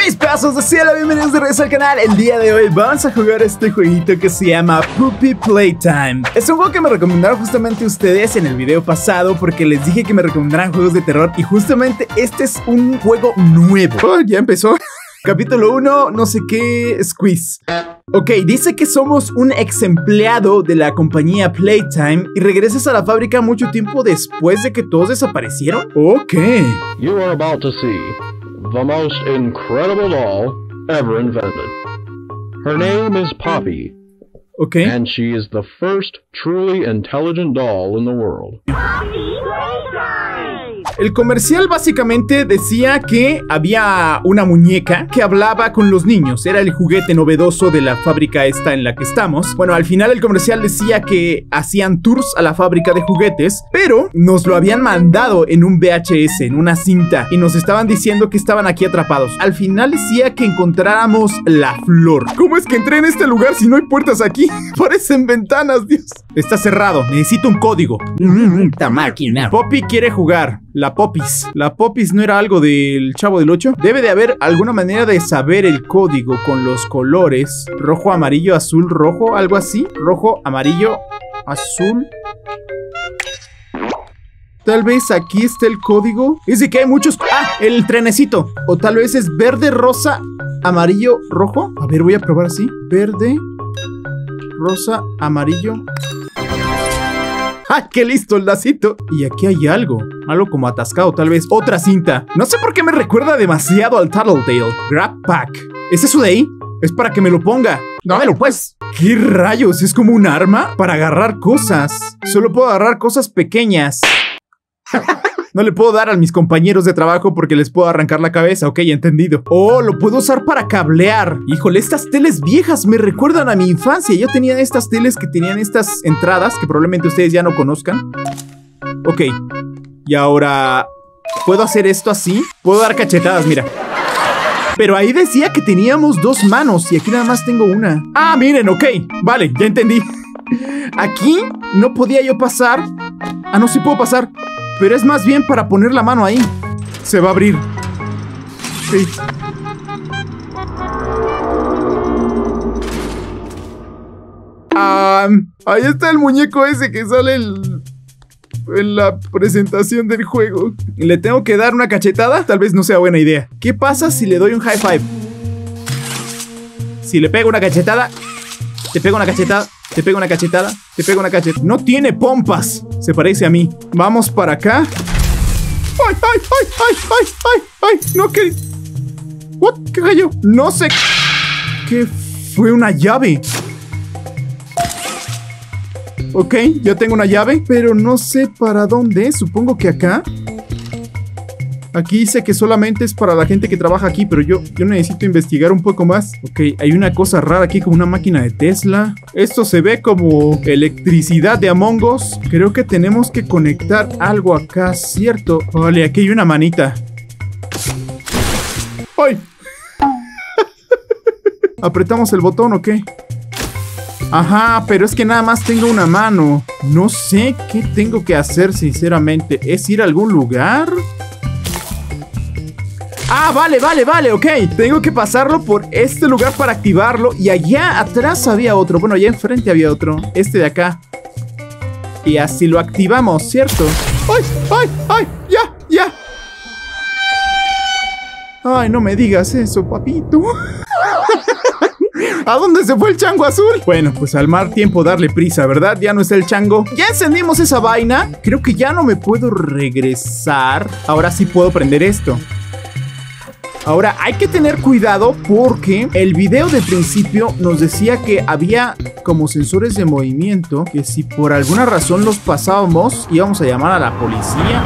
Mis pedazos de cielo, bienvenidos de regreso al canal. El día de hoy vamos a jugar este jueguito que se llama Puppy Playtime. Es un juego que me recomendaron justamente ustedes en el video pasado, porque les dije que me recomendaran juegos de terror y justamente este es un juego nuevo. Oh, ya empezó. Capítulo 1, no sé qué, Squeeze. Ok, dice que somos un ex empleado de la compañía Playtime y regresas a la fábrica mucho tiempo después de que todos desaparecieron. Ok. You are about to see the most incredible doll ever invented. Her name is Poppy. Ok. And she is the first truly intelligent doll in the world. El comercial básicamente decía que había una muñeca que hablaba con los niños. Era el juguete novedoso de la fábrica esta en la que estamos. Bueno, al final el comercial decía que hacían tours a la fábrica de juguetes, pero nos lo habían mandado en un VHS, en una cinta, y nos estaban diciendo que estaban aquí atrapados. Al final decía que encontráramos la flor. ¿Cómo es que entré en este lugar si no hay puertas aquí? Parecen ventanas, Dios. Está cerrado, necesito un código. Esta máquina. Poppy quiere jugar. La Popis. ¿La Popis no era algo del Chavo del 8? Debe de haber alguna manera de saber el código con los colores. Rojo, amarillo, azul, rojo, algo así. Rojo, amarillo, azul. Tal vez aquí esté el código. Dice que hay muchos... ¡Ah! El trenecito. O tal vez es verde, rosa, amarillo, rojo. A ver, voy a probar así. Verde, rosa, amarillo. ¡Ah, qué listo el lacito! Y aquí hay algo. Algo como atascado, tal vez. Otra cinta. No sé por qué me recuerda demasiado al Tattletale. Grab Pack. ¿Es eso de ahí? Es para que me lo ponga. Dámelo pues. ¿Qué rayos? ¿Es como un arma? Para agarrar cosas. Solo puedo agarrar cosas pequeñas. No le puedo dar a mis compañeros de trabajo porque les puedo arrancar la cabeza. Ok, entendido. Oh, lo puedo usar para cablear. Híjole, estas teles viejas me recuerdan a mi infancia. Yo tenía estas teles que tenían estas entradas que probablemente ustedes ya no conozcan. Ok. Y ahora... ¿puedo hacer esto así? Puedo dar cachetadas, mira. Pero ahí decía que teníamos dos manos y aquí nada más tengo una. Ah, miren, ok. Vale, ya entendí. Aquí no podía yo pasar. Ah, no, sí puedo pasar. Pero es más bien para poner la mano ahí. Se va a abrir. Sí. Ahí está el muñeco ese que sale en la presentación del juego. ¿Le tengo que dar una cachetada? Tal vez no sea buena idea. ¿Qué pasa si le doy un high five? Si le pego una cachetada, te pego una cachetada, te pego una cachetada, te pego una cachetada. No tiene pompas. Se parece a mí. Vamos para acá. ¡Ay, ay, ay, ay, ay, ay, ay! No, que... ¿What? ¿Qué cayó? No sé... ¿Qué fue? Una llave. Ok, ya tengo una llave, pero no sé para dónde. Supongo que acá. Aquí dice que solamente es para la gente que trabaja aquí, pero yo necesito investigar un poco más. Ok, hay una cosa rara aquí como una máquina de Tesla. Esto se ve como electricidad de Among Us. Creo que tenemos que conectar algo acá, ¿cierto? Vale, aquí hay una manita. ¡Ay! ¿Apretamos el botón o qué? Ajá, pero es que nada más tengo una mano. No sé qué tengo que hacer, sinceramente. ¿Es ir a algún lugar? Ah, vale, ok. Tengo que pasarlo por este lugar para activarlo. Y allá atrás había otro. Bueno, allá enfrente había otro. Este de acá. Y así lo activamos, ¿cierto? ¡Ay, ay, ay! ¡Ya! Ay, no me digas eso, papito. ¿A dónde se fue el chango azul? Bueno, pues al mal tiempo darle prisa, ¿verdad? Ya no está el chango. Ya encendimos esa vaina. Creo que ya no me puedo regresar. Ahora sí puedo prender esto. Ahora hay que tener cuidado porque el video de principio nos decía que había como sensores de movimiento que si por alguna razón los pasábamos íbamos a llamar a la policía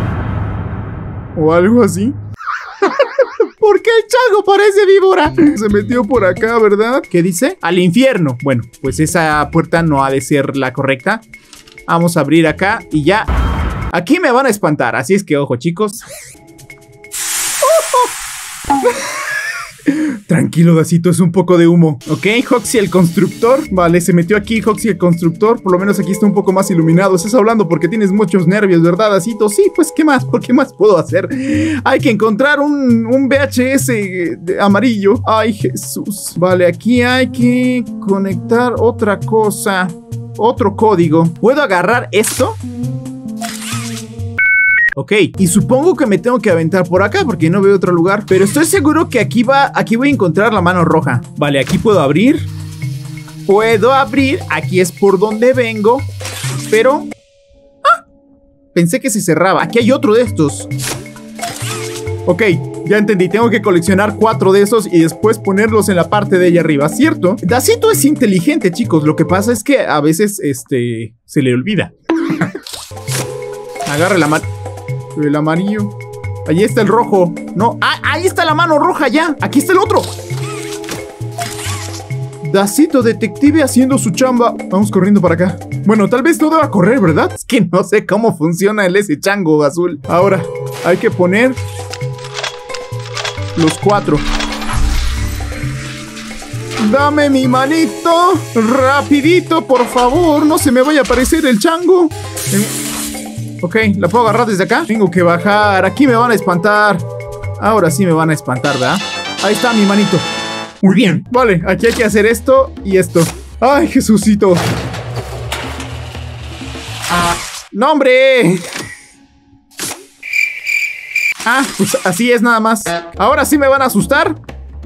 o algo así. ¿Por qué el chango parece víbora? Se metió por acá, ¿verdad? ¿Qué dice? Al infierno. Bueno, pues esa puerta no ha de ser la correcta. Vamos a abrir acá y ya. Aquí me van a espantar, así es que ojo, chicos. Tranquilo, Dacito, es un poco de humo. Ok, Hoxie el constructor. Vale, se metió aquí Hoxie el constructor. Por lo menos aquí está un poco más iluminado. Estás hablando porque tienes muchos nervios, ¿verdad, Dacito? Sí, pues, ¿qué más? ¿Qué más puedo hacer? Hay que encontrar un VHS amarillo. Ay, Jesús. Vale, aquí hay que conectar otra cosa. Otro código. ¿Puedo agarrar esto? Ok, y supongo que me tengo que aventar por acá porque no veo otro lugar. Pero estoy seguro que aquí voy a encontrar la mano roja. Vale, aquí puedo abrir. Puedo abrir. Aquí es por donde vengo. Pero... ¡ah! Pensé que se cerraba. Aquí hay otro de estos. Ok, ya entendí. Tengo que coleccionar 4 de esos y después ponerlos en la parte de allá arriba, ¿cierto? Dacito es inteligente, chicos. Lo que pasa es que a veces, se le olvida. Agarra el amarillo. Ahí está el rojo. No, ahí está la mano roja ya. Aquí está el otro. Dacito detective haciendo su chamba. Vamos corriendo para acá. Bueno, tal vez no deba correr, ¿verdad? Es que no sé cómo funciona ese chango azul. Ahora, hay que poner los 4. Dame mi manito. Rapidito, por favor. No se me vaya a aparecer el chango. Ok, ¿la puedo agarrar desde acá? Tengo que bajar. Aquí me van a espantar. Ahora sí me van a espantar, ¿verdad? Ahí está mi manito. Muy bien. Vale, aquí hay que hacer esto y esto. ¡Ay, Jesucito! ¡No, hombre! Pues así es nada más. Ahora sí me van a asustar.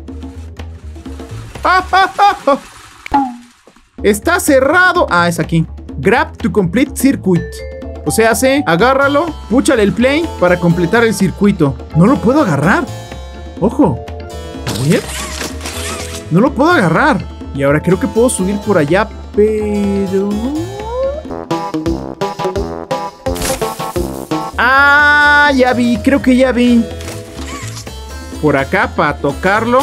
Está cerrado. Es aquí. Grab to complete circuit. O sea, agárralo, púchale el play para completar el circuito. No lo puedo agarrar. Ojo. A ver. No lo puedo agarrar. Y ahora creo que puedo subir por allá, pero... ya vi. Creo que ya vi. Por acá para tocarlo.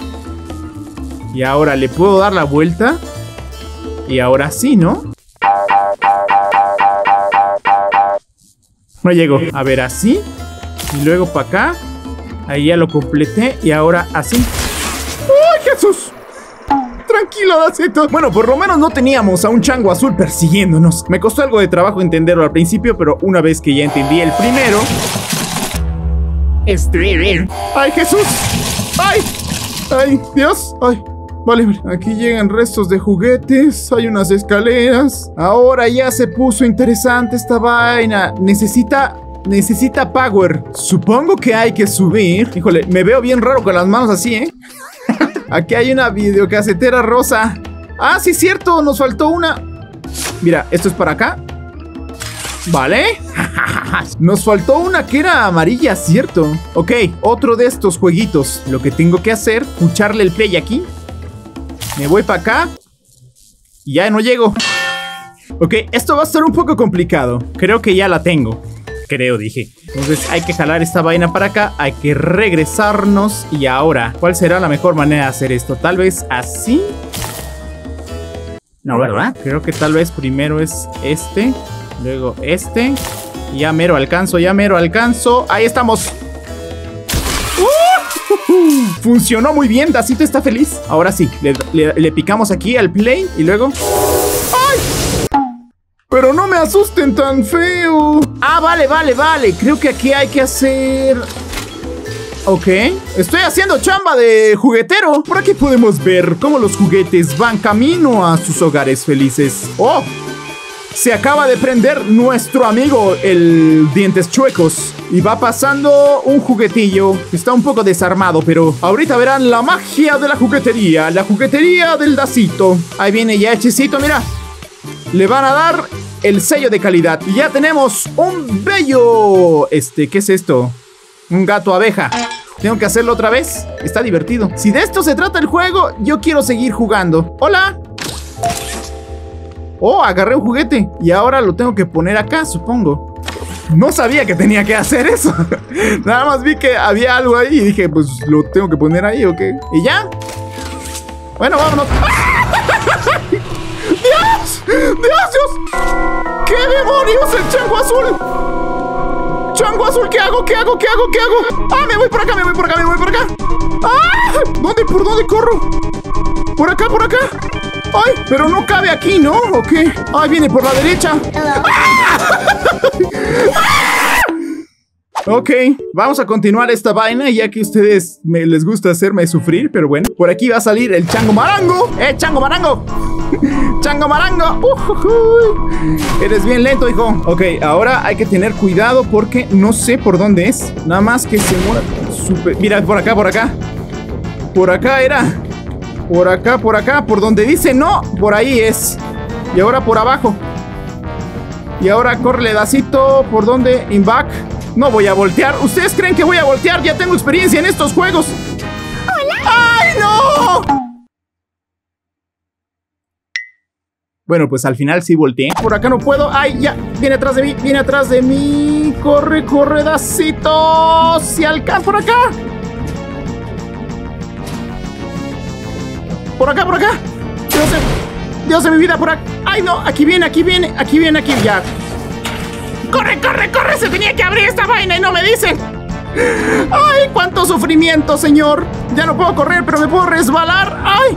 Y ahora le puedo dar la vuelta. Y ahora sí, ¿no? No llego. A ver, así. Y luego para acá. Ahí ya lo completé. Y ahora así. ¡Ay, Jesús! Tranquilo, Dacito. Bueno, por lo menos no teníamos a un chango azul persiguiéndonos. Me costó algo de trabajo entenderlo al principio, pero una vez que ya entendí el primero... ¡ay, Jesús! ¡Ay! ¡Ay, Dios! ¡Ay! Vale, aquí llegan restos de juguetes. Hay unas escaleras. Ahora ya se puso interesante esta vaina. Necesita power. Supongo que hay que subir. Híjole, me veo bien raro con las manos así, ¿eh? Aquí hay una videocasetera rosa. Sí, cierto, nos faltó una. Mira, esto es para acá. Vale. Nos faltó una que era amarilla, cierto. Ok, otro de estos jueguitos. Lo que tengo que hacer, pucharle el play aquí. Me voy para acá. Y ya no llego. Ok, esto va a estar un poco complicado. Creo que ya la tengo. Creo, dije. Entonces hay que jalar esta vaina para acá. Hay que regresarnos. Y ahora, ¿cuál será la mejor manera de hacer esto? Tal vez así. No, ¿verdad? Creo que tal vez primero es este. Luego este. Y ya mero alcanzo, ya mero alcanzo. Ahí estamos. Funcionó muy bien, Dacito está feliz. Ahora sí, le picamos aquí al play y luego... ¡ay! Pero no me asusten tan feo. Vale. Creo que aquí hay que hacer... ok. Estoy haciendo chamba de juguetero. Por aquí podemos ver cómo los juguetes van camino a sus hogares felices. ¡Oh! Se acaba de prender nuestro amigo, el dientes chuecos. Y va pasando un juguetillo. Está un poco desarmado, pero ahorita verán la magia de la juguetería. La juguetería del Dacito. Ahí viene ya hechecito, mira. Le van a dar el sello de calidad. Y ya tenemos un bello... ¿qué es esto? Un gato abeja. ¿Tengo que hacerlo otra vez? Está divertido. Si de esto se trata el juego, yo quiero seguir jugando. ¡Hola! Oh, agarré un juguete. Y ahora lo tengo que poner acá, supongo. No sabía que tenía que hacer eso. Nada más vi que había algo ahí y dije, pues lo tengo que poner ahí, ¿ok? ¿Y ya? Bueno, vámonos. ¡Dios! ¡Dios! ¿Qué demonios el chango azul? ¡Chango azul! ¿Qué hago? Me voy por acá. ¡Ah! ¿Dónde ¿por dónde corro? ¿Por acá, por acá? ¡Ay! Pero no cabe aquí, ¿no? ¿O qué? ¡Ay, viene por la derecha! Ok, vamos a continuar esta vaina, ya que a ustedes les gusta hacerme sufrir, pero bueno. Por aquí va a salir el Chango Marango. ¡Chango Marango! ¡Chango Marango! Eres bien lento, hijo. Ok, ahora hay que tener cuidado porque no sé por dónde es. Nada más que se mueva super... Mira, por acá, por acá. Por acá era. Por acá, por donde dice no. Por ahí es. Y ahora por abajo. Y ahora córrele dacito. ¿Por dónde? In back. No voy a voltear. ¿Ustedes creen que voy a voltear? Ya tengo experiencia en estos juegos. ¡Hola! ¡Ay, no! Bueno, pues al final sí volteé. Por acá no puedo. ¡Ay, ya! Viene atrás de mí, viene atrás de mí. Corre, corre, dacito. ¡Si alcanza! ¡Por acá! Por acá, por acá. Dios de mi vida, por acá. ¡Ay, no! Aquí viene, aquí viene, aquí viene, aquí ya. ¡Corre, corre, corre! Se tenía que abrir esta vaina y no me dicen. ¡Ay, cuánto sufrimiento, señor! Ya no puedo correr, pero me puedo resbalar. ¡Ay!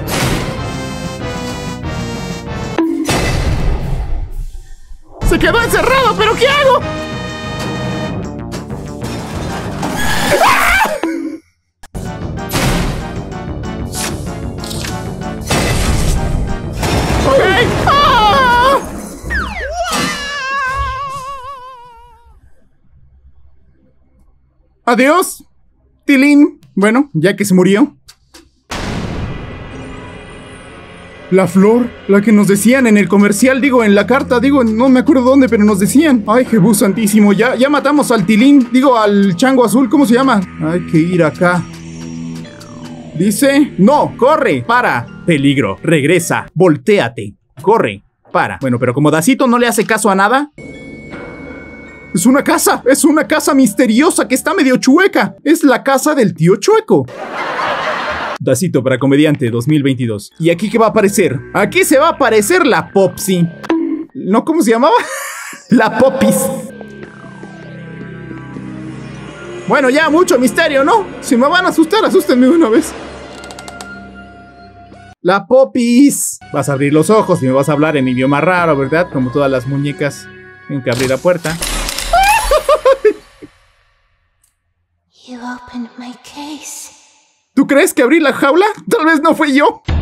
Se quedó encerrado, ¿pero qué hago? ¡Ah! ¡Ok! ¡Ah! Adiós, Tilín. Bueno, ya que se murió. La flor, la que nos decían en el comercial, digo, en la carta, digo, no me acuerdo dónde, pero nos decían. Ay, Jesús santísimo, ya matamos al Tilín, digo, al chango azul, ¿cómo se llama? Hay que ir acá. Dice, no, corre, para, peligro, regresa, voltéate, corre, para. Bueno, pero como Dacito no le hace caso a nada... Es una casa misteriosa que está medio chueca. Es la casa del tío Chueco. Dacito para comediante 2022. ¿Y aquí qué va a aparecer? Aquí se va a aparecer la Popsi. ¿No? ¿Cómo se llamaba? La Popis. Bueno, ya mucho misterio, ¿no? Si me van a asustar, asústenme una vez. La Popis. Vas a abrir los ojos y me vas a hablar en idioma raro, ¿verdad? Como todas las muñecas. Tengo que abrir la puerta. You opened my case. ¿Tú crees que abrí la jaula? Tal vez no fui yo.